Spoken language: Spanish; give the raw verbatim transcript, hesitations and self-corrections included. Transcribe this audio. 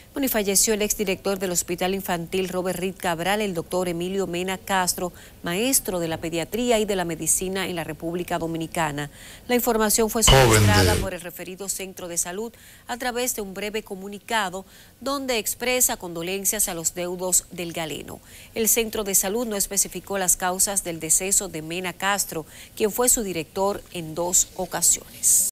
Bueno, y falleció el exdirector del Hospital Infantil Robert Reed Cabral, el doctor Emilio Mena Castro, maestro de la pediatría y de la medicina en la República Dominicana. La información fue suministrada por el referido centro de salud a través de un breve comunicado donde expresa condolencias a los deudos del galeno. El centro de salud no especificó las causas del deceso de Mena Castro, quien fue su director en dos ocasiones.